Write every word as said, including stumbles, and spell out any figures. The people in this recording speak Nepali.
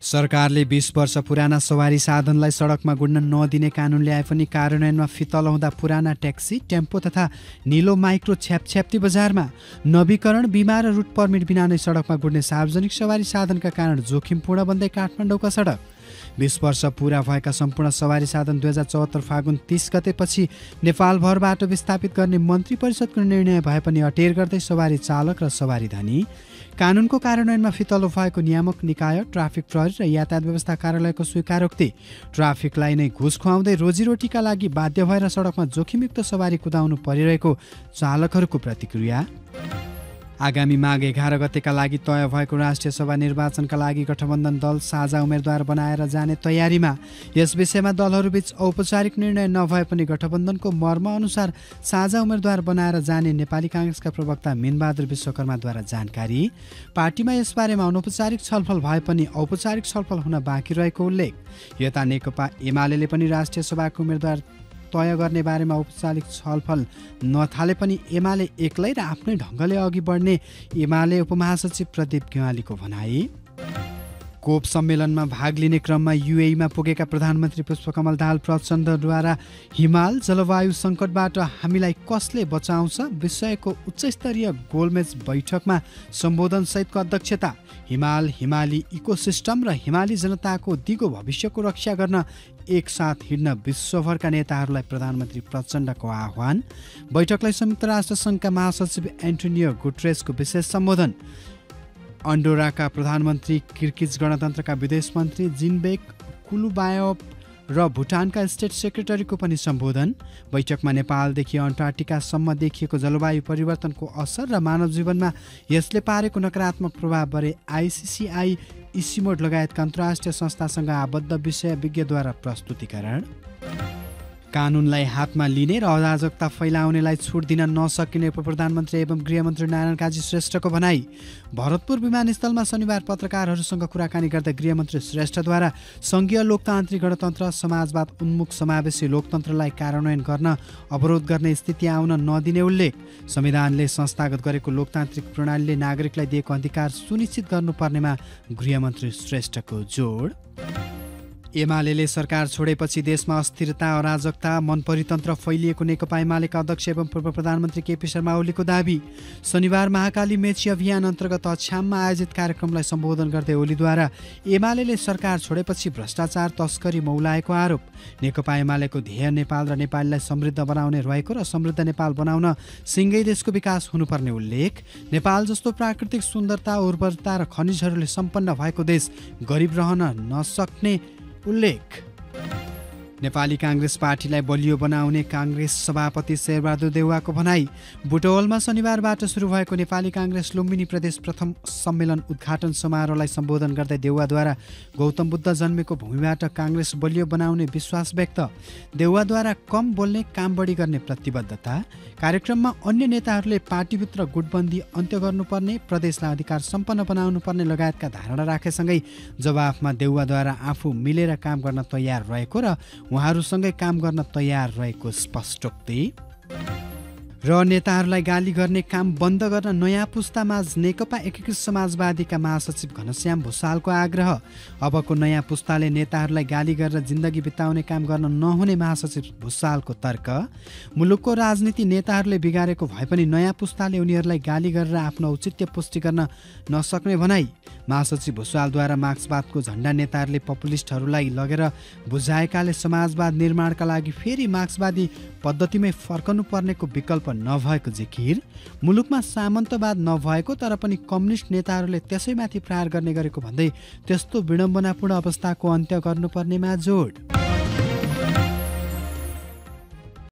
सरकारले बीस वर्ष पुराना सवारी साधनलाई सडकमा गुड्न नदिने कानुन ल्याए पनि कार्यान्वयनमा फितलो हुँदा पुराना ट्याक्सी, टेम्पो तथा निलो माइक्रो छ्यापछ्याप्ती बजारमा नवीकरण, बिमा र रुट पर्मिट बिना नै सडकमा गुड्ने सार्वजनिक सवारी साधनका कारण जोखिमपूर्ण बन्दै काठमाडौँका सडक। बीस वर्ष पूरा भएका सम्पूर्ण सवारी साधन दुई हजार चौहत्तर फागुन तीस गतेपछि नेपालभरबाट विस्थापित गर्ने मन्त्री परिषदको निर्णय भए पनि अटेर गर्दै सवारी चालक र सवारी धनी, कानुनको कार्यान्वयनमा फितलो भएको नियामक निकाय, ट्राफिक प्रहरी र यातायात व्यवस्था कार्यालयको स्वीकारोक्ति, ट्राफिकलाई नै घुस खुवाउँदै रोजीरोटीका लागि बाध्य भएर सडकमा जोखिमयुक्त सवारी कुदाउनु परिरहेको चालकहरूको प्रतिक्रिया। आगामी माघ एघार गतेका लागि तय भएको राष्ट्रिय सभा निर्वाचनका लागि गठबन्धन दल साझा उम्मेद्वार बनाएर जाने तयारीमा। यस विषयमा दलहरूबीच औपचारिक निर्णय नभए पनि गठबन्धनको मर्म अनुसार साझा उम्मेद्वार बनाएर जाने नेपाली काङ्ग्रेसका प्रवक्ता मिनबहादुर विश्वकर्माद्वारा जानकारी। पार्टीमा यसबारेमा अनौपचारिक छलफल भए पनि औपचारिक छलफल हुन बाँकी रहेको उल्लेख। यता नेकपा एमाले पनि राष्ट्रिय सभाको उम्मेद्वार तय गर्ने बारेमा औपचारिक छलफल नथाले पनि एमाले एक्लै र आफ्नै ढङ्गले अघि बढ्ने एमाले उपमहासचिव प्रदीप गेवालीको भनाई। कोप सम्मेलनमा भाग लिने क्रममा युएईमा पुगेका प्रधानमन्त्री पुष्पकमल दाहाल प्रचण्डद्वारा हिमाल जलवायु सङ्कटबाट हामीलाई कसले बचाउँछ विषयको उच्चस्तरीय गोलमेज बैठकमा सम्बोधनसहितको अध्यक्षता। हिमाल, हिमाली इकोसिस्टम र हिमाली जनताको दिगो भविष्यको रक्षा गर्न एकसाथ हिँड्न विश्वभरका नेताहरूलाई प्रधानमन्त्री प्रचण्डको आह्वान। बैठकलाई संयुक्त राष्ट्र सङ्घका महासचिव एन्टोनियो गुटेरेसको विशेष सम्बोधन। अन्डोराका प्रधानमन्त्री, किर्गिज गणतन्त्रका विदेश मन्त्री जिनबेक कुलुबायव र भुटानका स्टेट सेक्रेटरीको पनि सम्बोधन। बैठकमा नेपालदेखि अन्टार्कटिकासम्म देखिएको जलवायु परिवर्तनको असर र मानव जीवनमा यसले पारेको नकारात्मक प्रभाव बारे आइसिसिआई, इसिमोड लगायतका अन्तर्राष्ट्रिय संस्थासँग आबद्ध विषयविज्ञद्वारा प्रस्तुतिकरण। कानुनलाई हातमा लिने र अराजकता फैलाउनेलाई छुट दिन नसकिने उपप्रधानमन्त्री एवं गृहमन्त्री नारायण काजी श्रेष्ठको भनाई। भरतपुर विमानस्थलमा शनिबार पत्रकारहरूसँग कुराकानी गर्दै गृहमन्त्री श्रेष्ठद्वारा सङ्घीय लोकतान्त्रिक गणतन्त्र, समाजवाद उन्मुख समावेशी लोकतन्त्रलाई कार्यान्वयन गर्न अवरोध गर्ने स्थिति आउन नदिने उल्लेख। संविधानले संस्थागत गरेको लोकतान्त्रिक प्रणालीले नागरिकलाई दिएको अधिकार सुनिश्चित गर्नुपर्नेमा गृहमन्त्री श्रेष्ठको जोड। एमाले सरकार छोडेपछि देशमा अस्थिरता, अराजकता, मनपरितन्त्र फैलिएको नेकपा एमालेका अध्यक्ष एवं पूर्व प्रधानमन्त्री केपी शर्मा ओलीको दाबी। शनिबार महाकाली मेची अभियान अन्तर्गत अछाममा आयोजित कार्यक्रमलाई सम्बोधन गर्दै ओलीद्वारा एमाले सरकार छोडेपछि भ्रष्टाचार, तस्करी मौलाएको आरोप। नेकपा एमालेको ध्येय नेपाल र नेपालीलाई समृद्ध बनाउने रहेको र समृद्ध नेपाल बनाउन सिङ्गै देशको विकास हुनुपर्ने उल्लेख। नेपाल जस्तो प्राकृतिक सुन्दरता, उर्वरता र खनिजहरूले सम्पन्न भएको देश गरिब रहन नसक्ने उल्लेख। नेपाली काङ्ग्रेस पार्टीलाई बलियो बनाउने काङ्ग्रेस सभापति शेरबहादुर देउवाको भनाई। बुटवलमा शनिबारबाट सुरु भएको नेपाली काङ्ग्रेस लुम्बिनी प्रदेश प्रथम सम्मेलन उद्घाटन समारोहलाई सम्बोधन गर्दै देउवाद्वारा गौतम बुद्ध जन्मेको भूमिबाट काङ्ग्रेस बलियो बनाउने विश्वास व्यक्त। देउवाद्वारा कम बोल्ने, काम बढी गर्ने प्रतिबद्धता। कार्यक्रममा अन्य नेताहरूले पार्टीभित्र गुटबन्दी अन्त्य गर्नुपर्ने, प्रदेशलाई अधिकार सम्पन्न बनाउनुपर्ने लगायतका धारणा राखेसँगै जवाफमा देउवाद्वारा आफू मिलेर काम गर्न तयार रहेको र उहाँहरूसँगै काम गर्न तयार रहेको स्पष्टोक्ति। र नेताहरूलाई गाली गर्ने काम बन्द गर्न नयाँ पुस्तामाझ नेकपा एकीकृत समाजवादीका महासचिव घनश्याम भुसालको आग्रह। अबको नयाँ पुस्ताले नेताहरूलाई गाली गरेर जिन्दगी बिताउने काम गर्न नहुने महासचिव भुसालको तर्क। मुलुकको राजनीति नेताहरूले बिगारेको भए पनि नयाँ पुस्ताले उनीहरूलाई गाली गरेर आफ्नो औचित्य पुष्टि गर्न नसक्ने भनाई। महासचिव भुसालद्वारा मार्क्सवादको झण्डा नेताहरूले पपुलिस्टहरूलाई लगेर बुझाएकाले समाजवाद निर्माणका लागि फेरि मार्क्सवादी पद्धतिमै फर्कनु पर्नेको विकल्प नभएको जिकिर। मुलुकमा सामन्तवाद नभएको तर पनि कम्युनिस्ट नेताहरूले त्यसैमाथि प्रहार गर्ने गरेको भन्दै त्यस्तो विडम्बनापूर्ण अवस्थाको अन्त्य गर्नुपर्नेमा जोड।